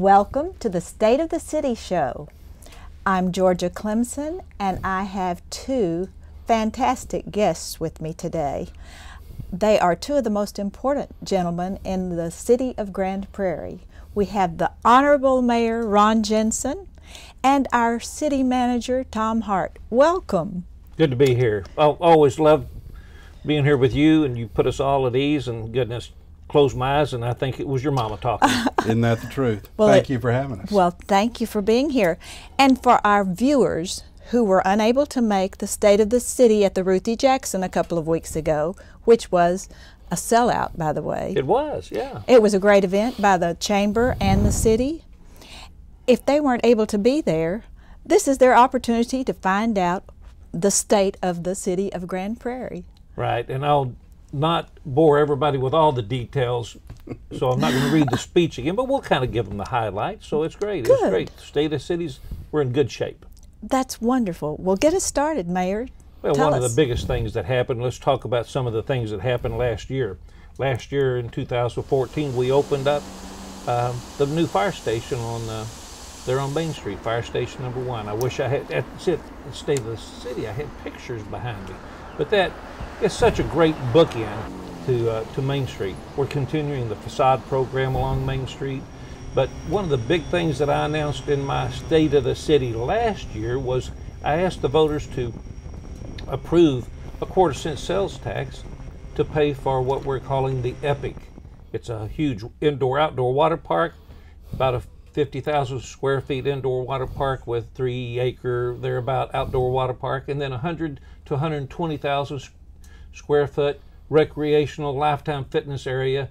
Welcome to the State of the City show. I'm Georgia Clemson, and I have two fantastic guests with me today. They are two of the most important gentlemen in the city of Grand Prairie. We have the Honorable Mayor Ron Jensen and our city manager Tom Hart. Welcome. Good to be here. I always love being here with you, and you put us all at ease, and goodness, closed my eyes and I think it was your mama talking. Isn't that the truth? Well, thank you for having us. Well, thank you for being here. And for our viewers who were unable to make the State of the City at the Ruthie Jackson a couple of weeks ago, which was a sellout, by the way. It was, yeah. It was a great event by the Chamber and the city. If they weren't able to be there, this is their opportunity to find out the state of the city of Grand Prairie. Right, and I'll not bore everybody with all the details, so I'm not going to read the speech again, but we'll kind of give them the highlights, so it's great. Good. It's great. The state of cities, we're in good shape. That's wonderful. Well, get us started, Mayor. Well, Tell one us. of the biggest things that happened, let's talk about some of the things that happened last year. Last year in 2014, we opened up the new fire station there on Main Street, Fire Station number 1. I wish I had, at the State of the City, I had pictures behind me. But that is such a great bookend to Main Street. We're continuing the facade program along Main Street. But one of the big things that I announced in my State of the City last year was I asked the voters to approve a 1/4-cent sales tax to pay for what we're calling the EPIC. It's a huge indoor-outdoor water park, about a 50,000 square feet indoor water park with 3-acre thereabout outdoor water park, and then 100 to 120,000 square foot recreational lifetime fitness area,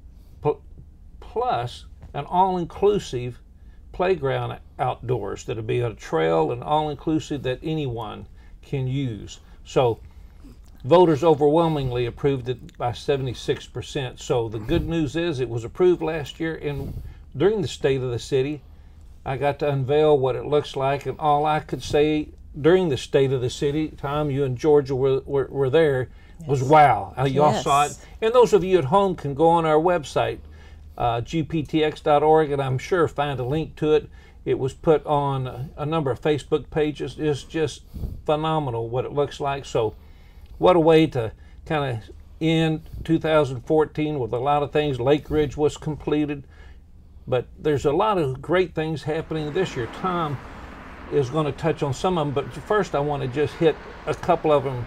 plus an all-inclusive playground outdoors that'll be a trail and all-inclusive that anyone can use. So voters overwhelmingly approved it by 76%. So the good news is it was approved last year, and during the State of the City, I got to unveil what it looks like, and all I could say during the State of the City, Tom, you and Georgia were there, was wow. Y'all saw it. And those of you at home can go on our website, gptx.org, and I'm sure find a link to it. It was put on a number of Facebook pages. It's just phenomenal what it looks like. So what a way to kind of end 2014 with a lot of things. Lake Ridge was completed. But there's a lot of great things happening this year. Tom is going to touch on some of them, but first I want to just hit a couple of them.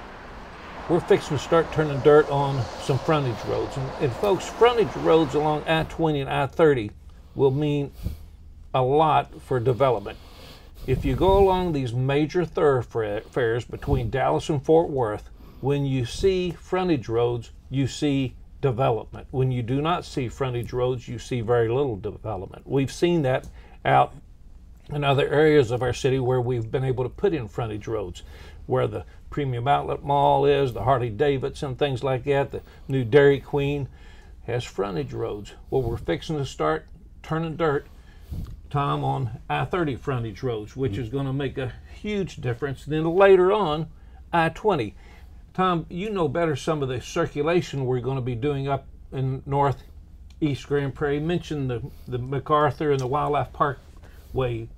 We're fixing to start turning dirt on some frontage roads. And folks, frontage roads along I-20 and I-30 will mean a lot for development. If you go along these major thoroughfares between Dallas and Fort Worth, when you see frontage roads, you see development. When you do not see frontage roads, you see very little development. We've seen that out in other areas of our city where we've been able to put in frontage roads, where the Premium Outlet Mall is, the Harley Davidson, things like that. The new Dairy Queen has frontage roads. Well, we're fixing to start turning dirt, Tom, on I-30 frontage roads, which is going to make a huge difference. Then later on, I-20. Tom, you know better some of the circulation we're going to be doing up in northeast Grand Prairie. Mention the MacArthur and the Wildlife Parkway.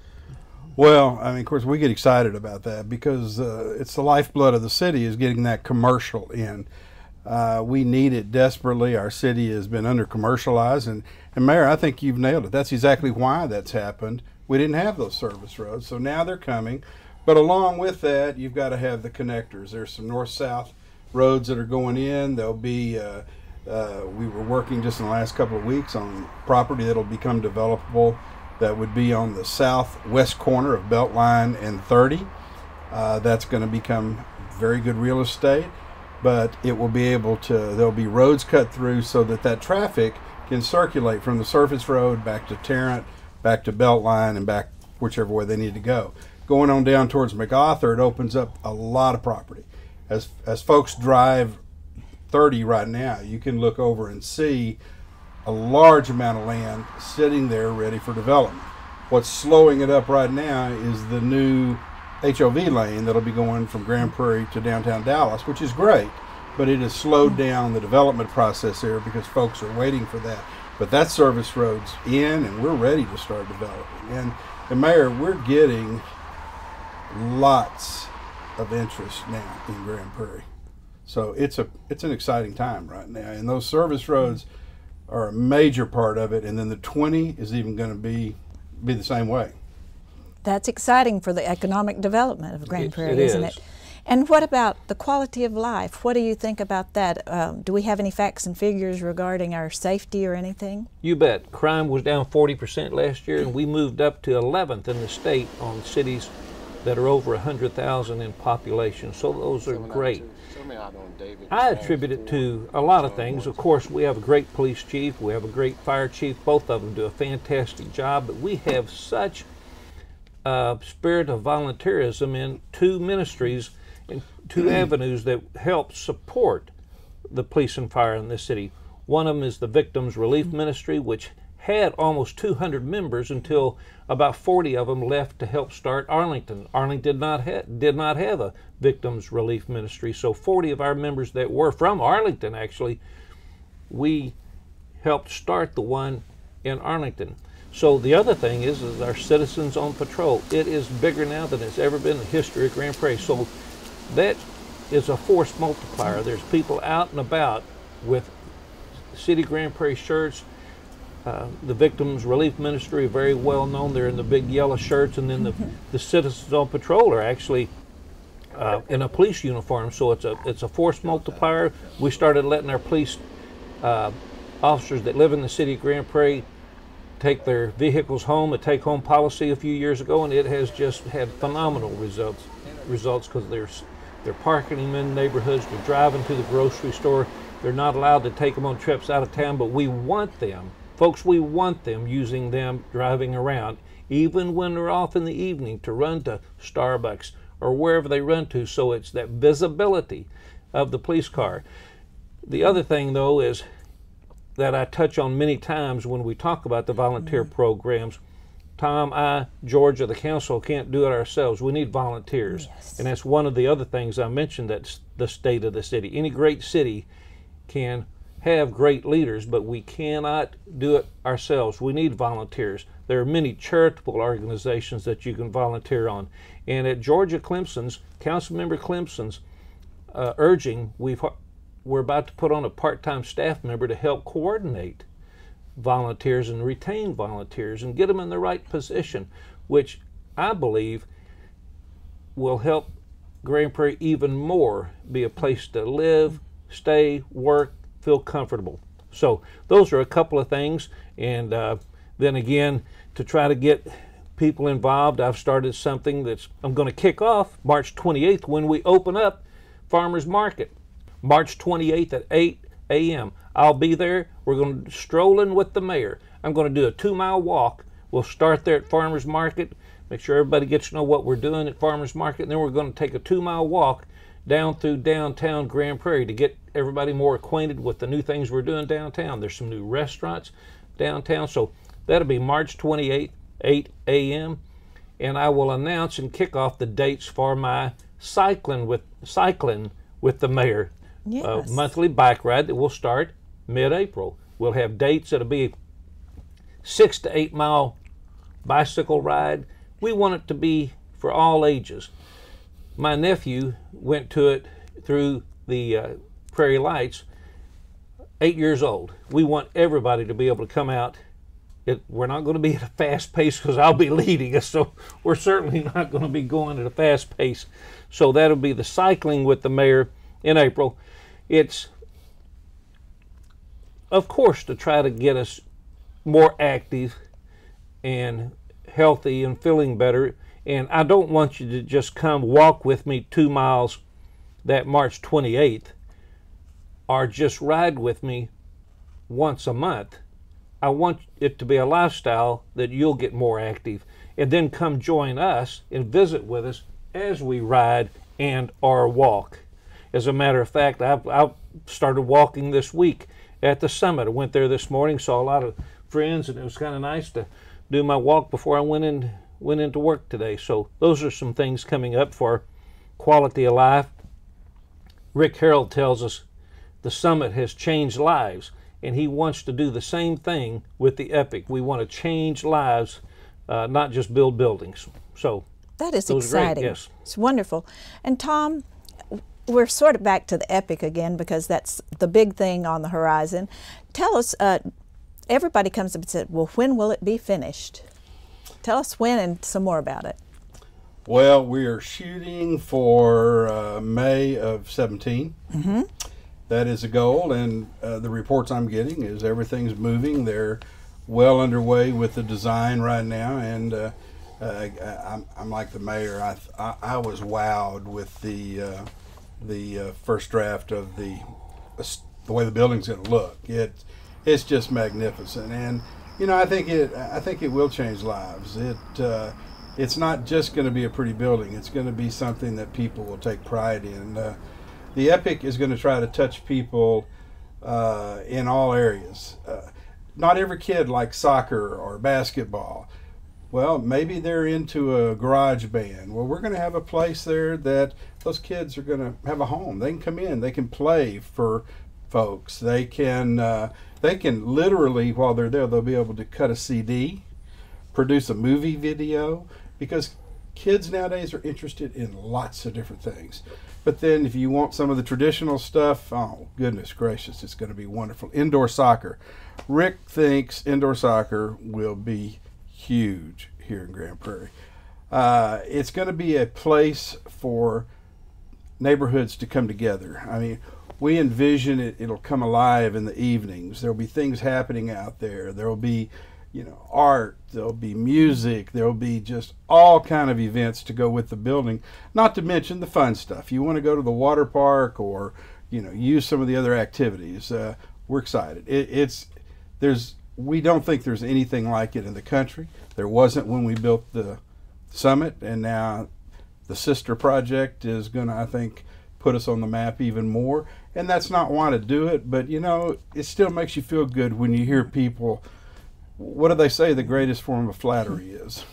Well, I mean, of course, we get excited about that because it's the lifeblood of the city is getting that commercial in. We need it desperately. Our city has been under-commercialized. And Mayor, I think you've nailed it. That's exactly why that's happened. We didn't have those service roads, so now they're coming. But along with that, you've got to have the connectors. There's some north-south roads that are going in. There'll be, we were working just in the last couple of weeks on property that'll become developable that would be on the southwest corner of Beltline and 30. That's going to become very good real estate, but it will be able to, there'll be roads cut through so that that traffic can circulate from the surface road back to Tarrant, back to Beltline, and back whichever way they need to go. Going on down towards MacArthur, it opens up a lot of property. As folks drive 30 right now, you can look over and see a large amount of land sitting there ready for development. What's slowing it up right now is the new HOV lane that'll be going from Grand Prairie to downtown Dallas, which is great, but it has slowed down the development process there because folks are waiting for that. But that service road's in, and we're ready to start developing. And Mayor, we're getting lots of interest now in Grand Prairie. So it's an exciting time right now. And those service roads are a major part of it. And then the 20 is even going to be the same way. That's exciting for the economic development of Grand Prairie, isn't it? Is. And what about the quality of life? What do you think about that? Do we have any facts and figures regarding our safety or anything? You bet. Crime was down 40% last year, and we moved up to 11th in the state on cities that are over 100,000 in population. So those are great. I attribute it to a lot of things. Of course, we have a great police chief. We have a great fire chief. Both of them do a fantastic job. But we have such a spirit of volunteerism in two ministries and two avenues that help support the police and fire in this city. One of them is the Victims Relief Ministry, which had almost 200 members until about 40 of them left to help start Arlington. Arlington did not have a Victims Relief Ministry, so 40 of our members that were from Arlington, actually, we helped start the one in Arlington. So the other thing is our Citizens on Patrol. It is bigger now than it's ever been in the history of Grand Prairie. So that is a force multiplier. There's people out and about with City Grand Prairie shirts. The Victims Relief Ministry are very well known. They're in the big yellow shirts, and then the Citizens on Patrol are actually in a police uniform. So it's a force multiplier. We started letting our police officers that live in the city of Grand Prairie take their vehicles home, a take-home policy a few years ago, and it has just had phenomenal results because they're parking them in neighborhoods, they're driving to the grocery store. They're not allowed to take them on trips out of town, but we want them, folks, we want them using them driving around, even when they're off in the evening to run to Starbucks or wherever they run to, so it's that visibility of the police car. The other thing, though, is that I touch on many times when we talk about the volunteer programs. Tom, I, Georgia, the council can't do it ourselves. We need volunteers. Yes. And that's one of the other things I mentioned, that's the state of the city. Any great city can have great leaders, but we cannot do it ourselves. We need volunteers. There are many charitable organizations that you can volunteer on. And at Georgia Clemson's, Councilmember Clemson's urging, we're about to put on a part-time staff member to help coordinate volunteers and retain volunteers and get them in the right position, which I believe will help Grand Prairie even more be a place to live, stay, work, feel comfortable. So those are a couple of things. And then again, to try to get people involved, I've started something I'm going to kick off March 28th when we open up Farmers Market. March 28th at 8 a.m. I'll be there. We're going to strolling with the mayor. I'm going to do a 2-mile walk. We'll start there at Farmers Market, make sure everybody gets to know what we're doing at Farmers Market, and then we're going to take a 2-mile walk down through downtown Grand Prairie to get everybody more acquainted with the new things we're doing downtown. There's some new restaurants downtown, so that'll be March 28th, 8 a.m. And I will announce and kick off the dates for my cycling with the mayor. Yes. Monthly bike ride that will start mid-April. We'll have dates. It'll be 6 to 8 mile bicycle ride. We want it to be for all ages. My nephew went to it through the Prairie Lights, 8 years old. We want everybody to be able to come out. We're not going to be at a fast pace because I'll be leading us, so we're certainly not going to be going at a fast pace. So that'll be the cycling with the mayor in April. It's, of course, to try to get us more active and healthy and feeling better. And I don't want you to just come walk with me 2 miles that March 28th or just ride with me once a month. I want it to be a lifestyle that you'll get more active and then come join us and visit with us as we ride and or walk. As a matter of fact, I've started walking this week at the summit. I went there this morning, saw a lot of friends, and it was kind of nice to do my walk before I went into work today. So those are some things coming up for quality of life. Rick Harold tells us the summit has changed lives, and he wants to do the same thing with the Epic. We want to change lives, not just build buildings. So that is those are exciting. great, yes. It's wonderful. And Tom, we're sort of back to the Epic again because that's the big thing on the horizon. Tell us, everybody comes up and says, well, when will it be finished? Tell us when and some more about it. Well, we are shooting for May of 17. Mm-hmm. That is a goal, and the reports I'm getting is everything's moving. They're well underway with the design right now, and I'm like the mayor. I was wowed with the first draft of the way the building's going to look. It's just magnificent, and you know I think it will change lives. It's not just going to be a pretty building. It's going to be something that people will take pride in. The Epic is going to try to touch people in all areas. Not every kid likes soccer or basketball. Well, maybe they're into a garage band. Well, we're going to have a place there that those kids are going to have a home. They can come in. They can play for folks. They can literally, while they're there, they'll be able to cut a CD, produce a movie video, because kids nowadays are interested in lots of different things. But then if you want some of the traditional stuff, oh, goodness gracious, it's going to be wonderful. Indoor soccer. Rick thinks indoor soccer will be huge here in Grand Prairie. It's going to be a place for neighborhoods to come together. I mean, we envision it'll come alive in the evenings. There'll be things happening out there. There'll be, you know, art, there'll be music, there'll be just all kind of events to go with the building, not to mention the fun stuff. You want to go to the water park or, you know, use some of the other activities. We're excited. We don't think there's anything like it in the country. There wasn't when we built the summit, and now the sister project is going to, I think, put us on the map even more. And that's not why to do it, but, you know, it still makes you feel good when you hear people. What do they say the greatest form of flattery is?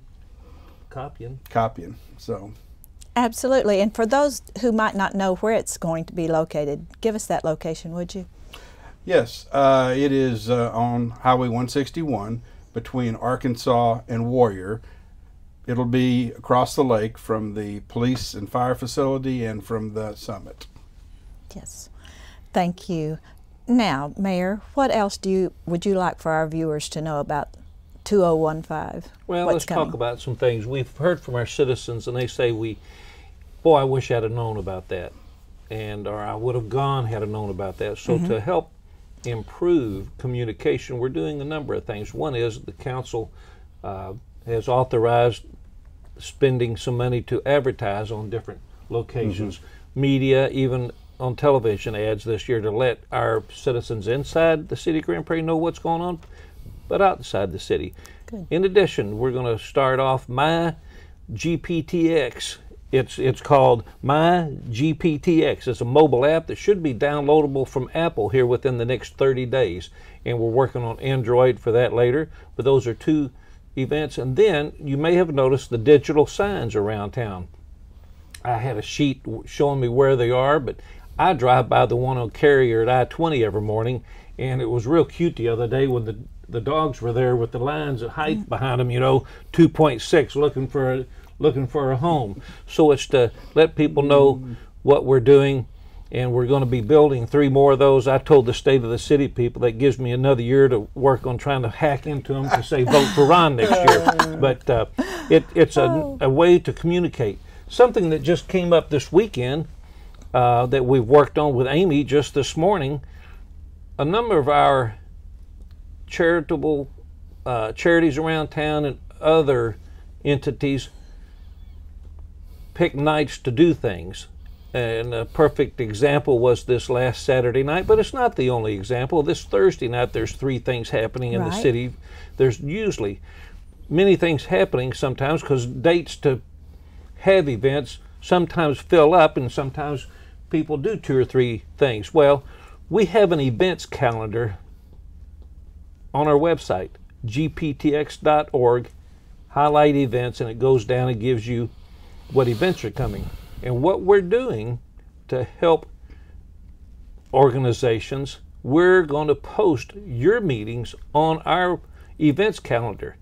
Copying. So. Absolutely. And for those who might not know where it's going to be located, give us that location, would you? Yes, it is on Highway 161 between Arkansas and Warrior. It'll be across the lake from the police and fire facility and from the summit. Yes. Thank you. Now, Mayor, what else would you like for our viewers to know about 2015? Well, What's let's coming? talk about some things. We've heard from our citizens, and they say, boy, I wish I'd have known about that, or I would have gone had I known about that. So to help improve communication, we're doing a number of things. One is the council has authorized spending some money to advertise on different locations, media, even on television ads this year, to let our citizens inside the city of Grand Prairie know what's going on, but outside the city. Good. In addition, we're going to start off My GPTX. It's called My GPTX. It's a mobile app that should be downloadable from Apple here within the next 30 days. And we're working on Android for that later. But those are two events. And then you may have noticed the digital signs around town. I had a sheet showing me where they are, but I drive by the one on Carrier at I-20 every morning, and it was real cute the other day when the dogs were there with the lines of height behind them, 2.6, looking for a home. So it's to let people know what we're doing, and we're going to be building 3 more of those. I told the State of the City people that gives me another year to work on trying to hack into them to say vote for Ron next year. But it's a way to communicate. Something that just came up this weekend that we've worked on with Amy just this morning, a number of our charitable charities around town and other entities pick nights to do things. And a perfect example was this last Saturday night, but it's not the only example. This Thursday night, there's 3 things happening in the city. There's usually many things happening sometimes because dates to have events sometimes fill up, and sometimes people do 2 or 3 things. Well, we have an events calendar on our website, gptx.org, highlight events, and it goes down and gives you what events are coming. And what we're doing to help organizations, we're going to post your meetings on our events calendar.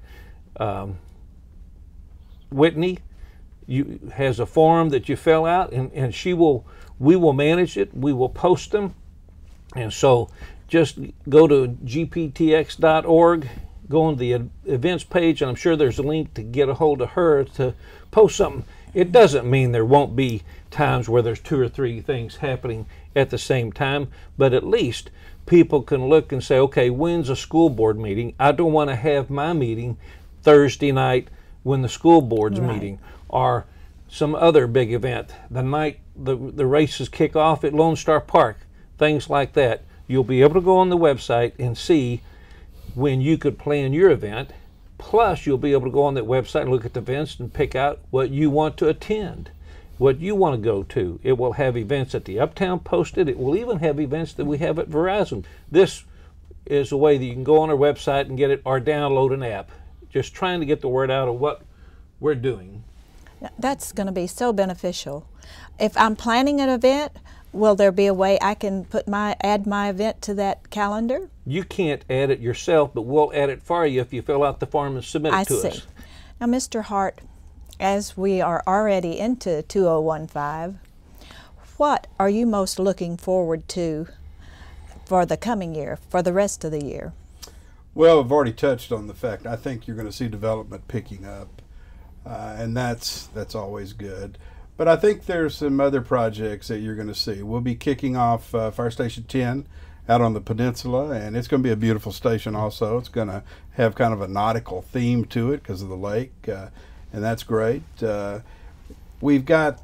Whitney has a form that you fill out, and we will manage it. We will post them. And so just go to gptx.org, go on the events page, and I'm sure there's a link to get a hold of her to post something. It doesn't mean there won't be times where there's 2 or 3 things happening at the same time, but at least people can look and say, okay, when's a school board meeting? I don't want to have my meeting Thursday night when the school board's meeting, or some other big event, the night the races kick off at Lone Star Park, things like that. You'll be able to go on the website and see when you could plan your event. Plus, you'll be able to go on that website and look at the events and pick out what you want to attend, what you want to go to. It will have events at the Uptown posted. It will even have events that we have at Verizon. This is a way that you can go on our website and get it, or download an app. Just trying to get the word out of what we're doing. That's going to be so beneficial. If I'm planning an event, will there be a way I can add my event to that calendar? You can't add it yourself, but we'll add it for you if you fill out the form and submit it to us. Now, Mr. Hart, as we are already into 2015, what are you most looking forward to for the coming year, for the rest of the year? Well, I've already touched on the fact I think you're going to see development picking up, and that's always good. But I think there's some other projects that you're going to see. We'll be kicking off Fire Station 10 out on the peninsula, and it's going to be a beautiful station also. It's going to have kind of a nautical theme to it because of the lake, and that's great. We've got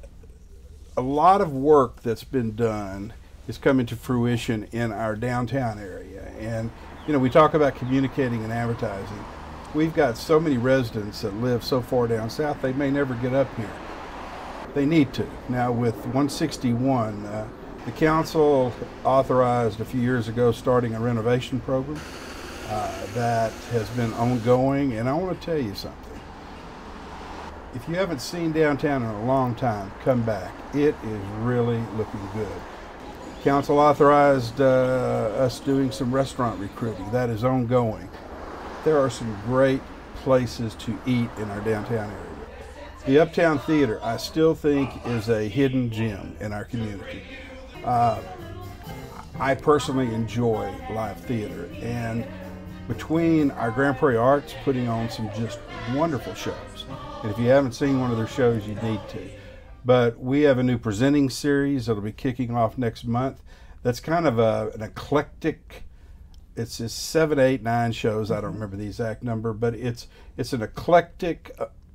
a lot of work that's been done is coming to fruition in our downtown area. And, you know, we talk about communicating and advertising. We've got so many residents that live so far down south, they may never get up here. They need to. Now with 161, the council authorized a few years ago starting a renovation program that has been ongoing, and I want to tell you something. If you haven't seen downtown in a long time, come back. It is really looking good. Council authorized us doing some restaurant recruiting. That is ongoing. There are some great places to eat in our downtown area. The Uptown Theater, I still think, is a hidden gem in our community. I personally enjoy live theater, and between our Grand Prairie Arts putting on some just wonderful shows, and if you haven't seen one of their shows, you need to. But we have a new presenting series that'll be kicking off next month. That's kind of an eclectic, it's just 7, 8, 9 shows, I don't remember the exact number, but it's an eclectic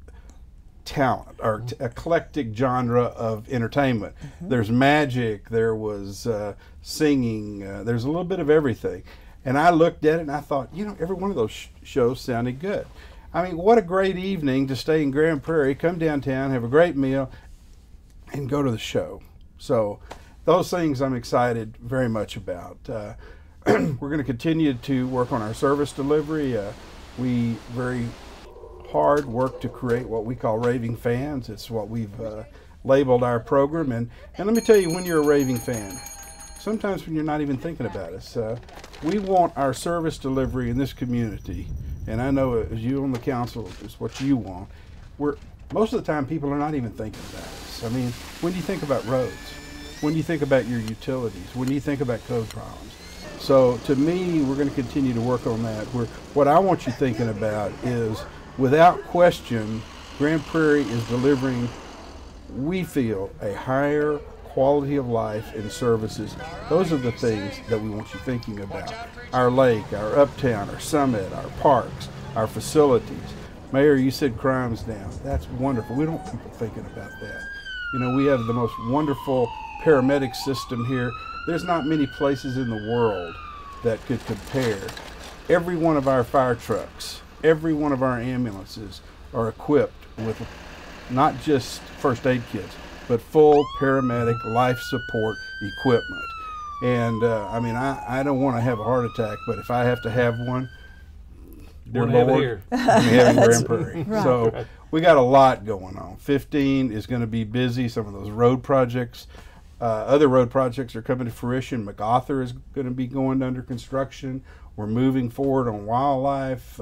talent or eclectic genre of entertainment. There's magic, there was singing, there's a little bit of everything. And I looked at it and I thought, you know, every one of those shows sounded good. I mean, what a great evening to stay in Grand Prairie, come downtown, have a great meal, and go to the show. So those things I'm excited very much about. We're going to continue to work on our service delivery. We very hard work to create what we call raving fans. It's what we've labeled our program. And let me tell you, when you're a raving fan, sometimes when you're not even thinking about us, we want our service delivery in this community, and I know as you on the council is what you want. Most of the time people are not even thinking about us. I mean, when do you think about roads? When do you think about your utilities? When do you think about code problems? So to me, we're going to continue to work on that. What I want you thinking about is, without question, Grand Prairie is delivering, we feel, a higher quality of life and services. Those are the things that we want you thinking about. Our lake, our uptown, our summit, our parks, our facilities. Mayor, you said crime's down. That's wonderful. We don't want people thinking about that. You know, we have the most wonderful paramedic system here. There's not many places in the world that could compare. Every one of our fire trucks, every one of our ambulances are equipped with not just first aid kits, but full paramedic life support equipment. And I mean, I don't want to have a heart attack, but if I have to have one, dear Lord, we have in Grand Prairie. Right. So we got a lot going on. 15 is going to be busy. Some of those road projects Other road projects are coming to fruition. MacArthur is going to be going under construction. We're moving forward on wildlife.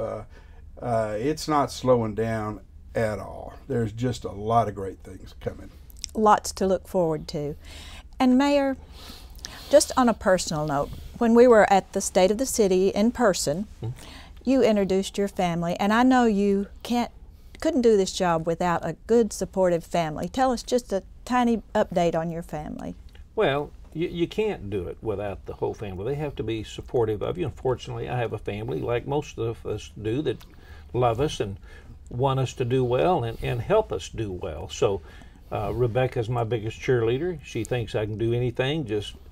It's not slowing down at all. There's just a lot of great things coming. Lots to look forward to. And Mayor, just on a personal note, when we were at the State of the City in person, you introduced your family, and I know you couldn't do this job without a good, supportive family. Tell us just a tiny update on your family. Well, you can't do it without the whole family. They have to be supportive of you. Unfortunately, I have a family, like most of us do, that love us and want us to do well and help us do well. So Rebecca's my biggest cheerleader. She thinks I can do anything,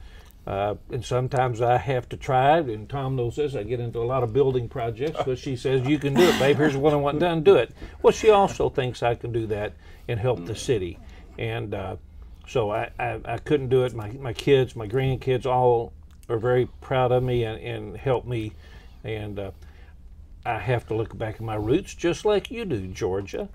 and sometimes I have to try, and Tom knows this, I get into a lot of building projects, but she says, you can do it, babe, here's what I want done, do it. Well, she also thinks I can do that and help the city. And so I couldn't do it. My kids, my grandkids all are very proud of me and help me. And I have to look back at my roots just like you do, Georgia.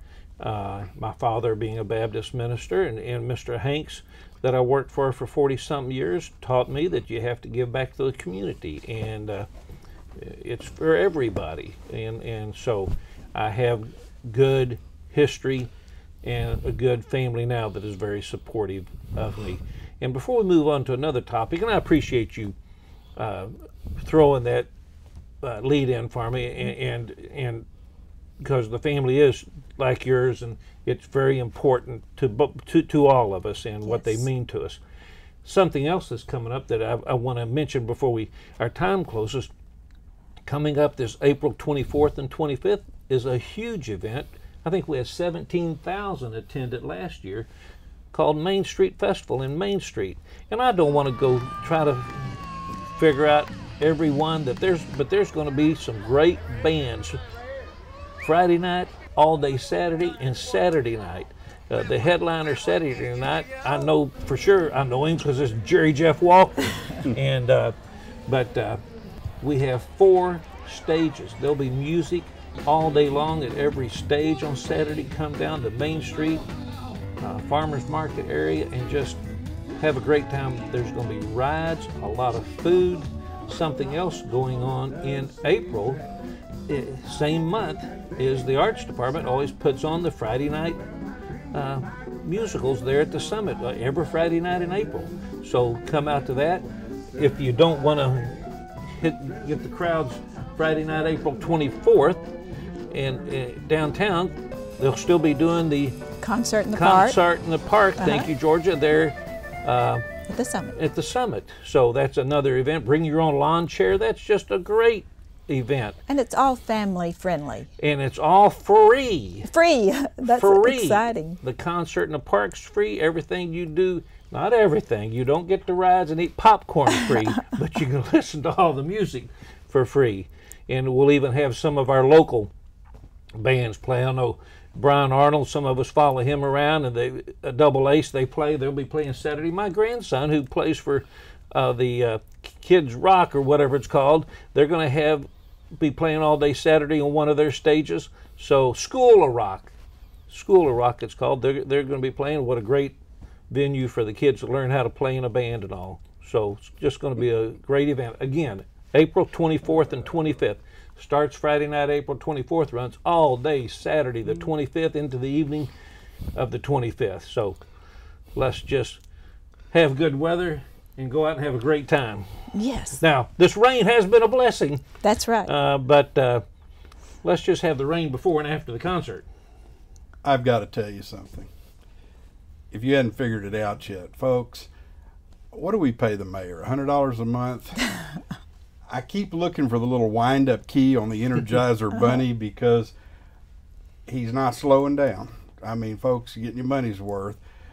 My father being a Baptist minister and Mr. Hanks that I worked for 40-something years taught me that you have to give back to the community. And it's for everybody. And so I have good history and a good family now that is very supportive of me. And before we move on to another topic, and I appreciate you throwing that lead in for me, and because the family is like yours, and it's very important to all of us and what they mean to us. Something else that's coming up that I want to mention before our time closes, coming up this April 24th and 25th is a huge event. I think we had 17,000 attended last year, called Main Street Festival in Main Street. And I don't want to go try to figure out every one but there's going to be some great bands Friday night, all day Saturday, and Saturday night. The headliner Saturday night, I know for sure, I know him because it's Jerry Jeff Walker. And but we have 4 stages. There'll be music all day long at every stage on Saturday. Come down to Main Street, farmers market area, and just have a great time. There's going to be rides, a lot of food. Something else going on in April, same month, is the Arts Department always puts on the Friday night musicals there at the Summit every Friday night in April. So come out to that. If you don't want to get the crowds Friday night, April 24th, and downtown, they'll still be doing the concert in the park. Thank you, Georgia. There at the Summit. At the Summit. So that's another event. Bring your own lawn chair. That's just a great event. And it's all family friendly. And it's all free. Free. That's free. Exciting. The concert in the park's free. Everything you do, not everything. You don't get the rides and eat popcorn free, but you can listen to all the music for free. And we'll even have some of our local bands play. I know Brian Arnold, some of us follow him around, and a double ace they'll be playing Saturday. My grandson, who plays for the Kids Rock or whatever it's called, they're going to be playing all day Saturday on one of their stages. So School of Rock it's called, they're going to be playing. What a great venue for the kids to learn how to play in a band and all. So it's just going to be a great event. Again, April 24th and 25th. Starts Friday night, April 24th, runs all day Saturday the 25th into the evening of the 25th. So let's just have good weather and go out and have a great time. Yes. Now, this rain has been a blessing. That's right. But let's just have the rain before and after the concert. I've got to tell you something. If you hadn't figured it out yet, folks, what do we pay the mayor? $100 a month? I keep looking for the little wind-up key on the Energizer Bunny because he's not slowing down. I mean, folks, you're getting your money's worth.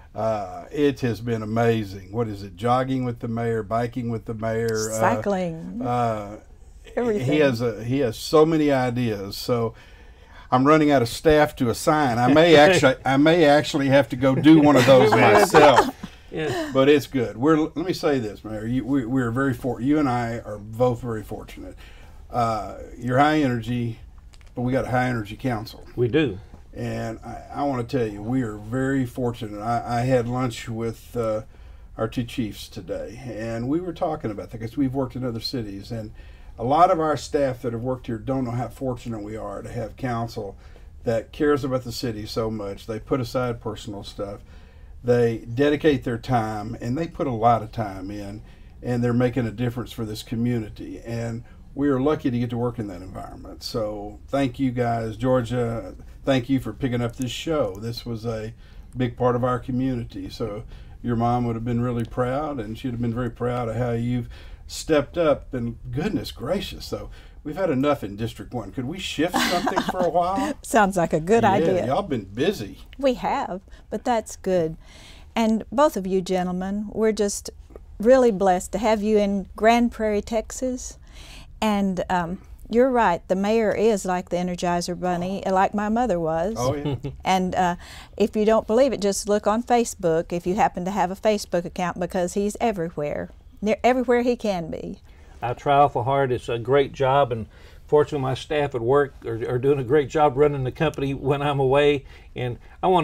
It has been amazing. What is it? Jogging with the mayor, biking with the mayor, cycling, everything. He has so many ideas. So I'm running out of staff to assign. I may actually have to go do one of those myself. Yes. But it's good. Let me say this, Mayor. We're very you and I are both very fortunate. You're high energy, but we got a high energy council. We do. And I want to tell you, we are very fortunate. I had lunch with our two chiefs today, and we were talking about that because we've worked in other cities, and a lot of our staff that have worked here don't know how fortunate we are to have council that cares about the city so much. They put aside personal stuff, they dedicate their time, and they put a lot of time in, and they're making a difference for this community, and we are lucky to get to work in that environment. So thank you guys. Georgia, thank you for picking up this show. This was a big part of our community. So your mom would have been really proud, and she'd have been very proud of how you've stepped up, and goodness gracious. So we've had enough in District 1. Could we shift something for a while? Sounds like a good idea. Y'all been busy. We have, but that's good. And both of you gentlemen, we're just really blessed to have you in Grand Prairie, Texas. And you're right, the mayor is like the Energizer Bunny, like my mother was. Oh, yeah. And if you don't believe it, just look on Facebook if you happen to have a Facebook account, because he's everywhere, everywhere he can be. I try awful hard. It's a great job, and fortunately my staff at work are doing a great job running the company when I'm away. And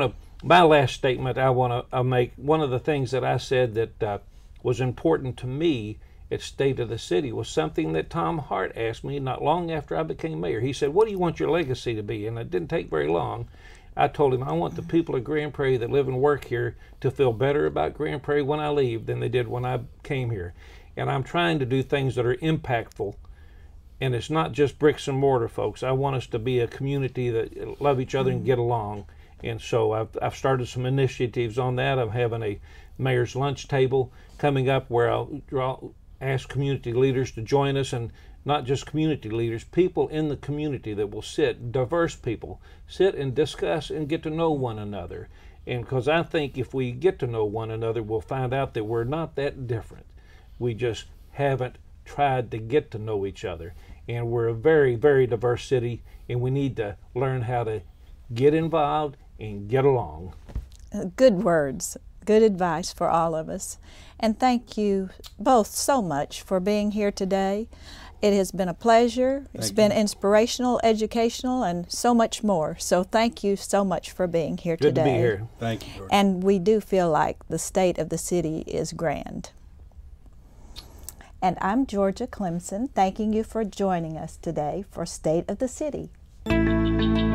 my last statement I want to make, one of the things that I said that was important to me at State of the City was something that Tom Hart asked me not long after I became mayor. He said, "What do you want your legacy to be?" And it didn't take very long. I told him, I want the people of Grand Prairie that live and work here to feel better about Grand Prairie when I leave than they did when I came here. And I'm trying to do things that are impactful. And it's not just bricks and mortar, folks. I want us to be a community that love each other and get along. And so I've started some initiatives on that. I'm having a mayor's lunch table coming up where I'll ask community leaders to join us, and not just community leaders, people in the community that will sit, diverse people, sit and discuss and get to know one another. And because I think if we get to know one another, we'll find out that we're not that different. We just haven't tried to get to know each other. And we're a very, very diverse city, and we need to learn how to get involved and get along. Good words. Good advice for all of us. And thank you both so much for being here today. It has been a pleasure. It's been inspirational, educational, and so much more. So thank you so much for being here today. Good to be here. Thank you, George. And we do feel like the state of the city is grand. And I'm Georgia Clemson, thanking you for joining us today for State of the City.